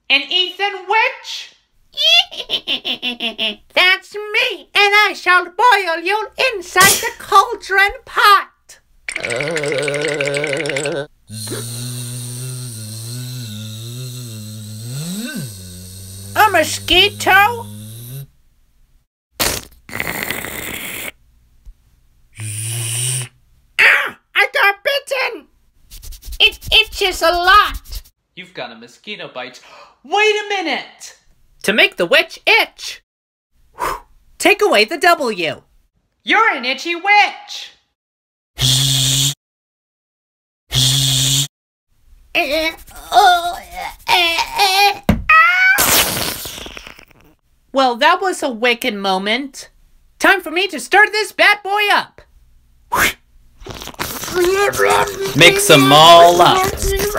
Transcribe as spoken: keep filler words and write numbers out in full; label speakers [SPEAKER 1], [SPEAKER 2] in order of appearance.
[SPEAKER 1] An Ethan Witch?
[SPEAKER 2] That's me, and I shall boil you inside the cauldron pot. Uh... A mosquito? Ah! I got bitten! It itches a lot.
[SPEAKER 1] You've got a mosquito bite. Wait a minute!
[SPEAKER 2] To make the witch itch, take away the W.
[SPEAKER 1] You're an itchy witch!
[SPEAKER 2] Well, that was a wicked moment. Time for me to start this bad boy up.
[SPEAKER 1] Mix them all up.